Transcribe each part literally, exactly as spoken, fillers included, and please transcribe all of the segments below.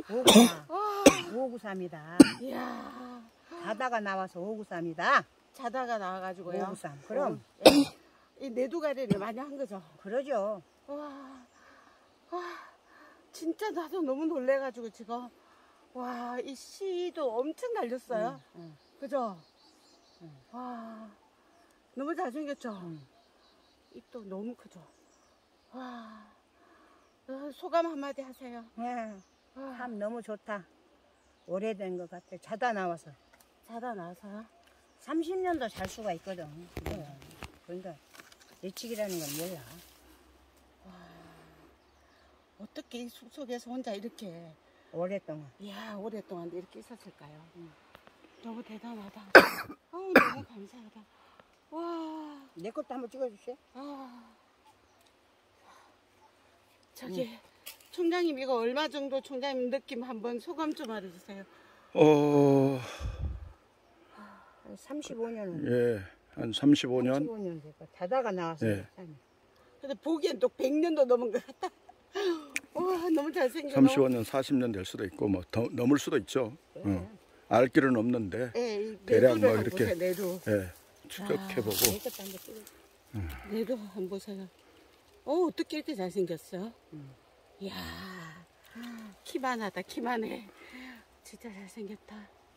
오구사. 오구삼이다. 이야. 자다가 나와서 오구삼이다. 자다가 나와가지고요. 오구삼. 그럼. 어, 이 내두가리를 많이 한 거죠. 그러죠. 와, 와, 진짜 나도 너무 놀래가지고 지금. 와, 이 씨도 엄청 달렸어요. 응, 응. 그죠? 응. 와, 너무 잘생겼죠? 응. 입도 너무 크죠? 와, 어, 소감 한마디 하세요. 응. 와, 참 너무 좋다. 오래된 것 같아. 자다 나와서. 자다 나와서요? 삼십 년도 잘 수가 있거든. 네. 그러니까 예측이라는 건 몰라. 와, 어떻게 이 숲속에서 혼자 이렇게 오랫동안. 이야, 오랫동안 이렇게 있었을까요? 응. 너무 대단하다. 어우, 너무 감사하다. 와, 내 것도 한번 찍어주세요. 아, 저기 응. 총장님 이거 얼마 정도 총장님 느낌 한번 소감 좀 알려주세요. 어, 한 삼십오 년은. 예, 한 삼십오 년. 삼십오 년 됐고 자다가 나와서. 예. 근데 보기엔 또 백 년도 넘은 것 같다. 와, 너무 잘생겼어. 삼십오 년, 사십 년 될 수도 있고 뭐 더 넘을 수도 있죠. 그래. 어. 알 길은 없는데 예, 대략 뭐 한번 이렇게 보세요, 내두. 예, 추적해보고. 내 것도 한번 찍어주세요. 음. 내두 한번 보세요. 어, 어떻게 이렇게 잘생겼어? 음. 이야, 키만하다, 키만해. 진짜 잘생겼다.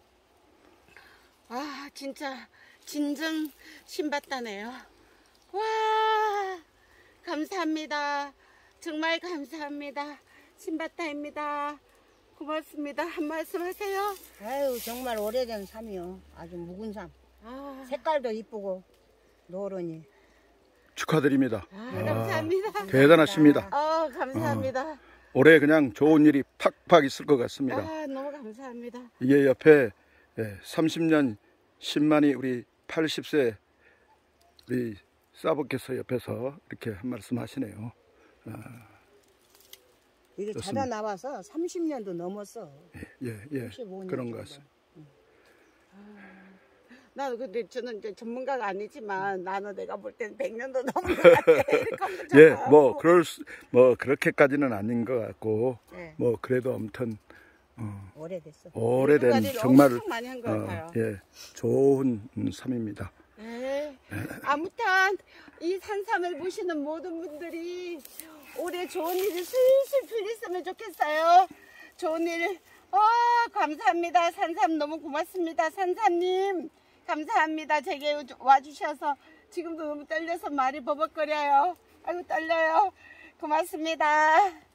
아, 진짜 진정 신받다네요. 와, 감사합니다. 정말 감사합니다. 신받다입니다. 고맙습니다. 한 말씀 하세요. 아유 정말 오래된 삶이요. 아주 묵은 삶. 아, 색깔도 이쁘고 노르니. 축하드립니다. 아, 아, 감사합니다. 대단하십니다. 아, 감사합니다. 올해 그냥 좋은 일이 팍팍 있을 것 같습니다. 아, 너무 감사합니다. 이게 옆에 예, 삼십 년 신만이 우리 팔십 세 우리 사부께서 옆에서 이렇게 한 말씀 하시네요. 아, 이게 좋습니다. 자다 나와서 삼십 년도 넘었어. 예, 예, 삼십오 년 그런 정도. 것 같습니다. 나도 근데 저는 이제 전문가가 아니지만 나는 내가 볼 때는 백 년도 넘은 것 같아. 이렇게 하면 좀 예, 하고. 뭐 그럴 수, 뭐 그렇게까지는 아닌 것 같고, 네. 뭐 그래도 아무튼 어, 오래됐어. 오래된 내두가리를 정말 엄청 많이 한 것 어, 같아요. 예, 좋은 음, 삶입니다. 네. 아무튼 이 산삼을 보시는 모든 분들이 올해 좋은 일이 슬슬 풀렸으면 좋겠어요. 좋은 일, 어, 감사합니다. 산삼 너무 고맙습니다. 산삼님 감사합니다. 제게 와주셔서 지금도 너무 떨려서 말이 버벅거려요. 아이고 떨려요. 고맙습니다.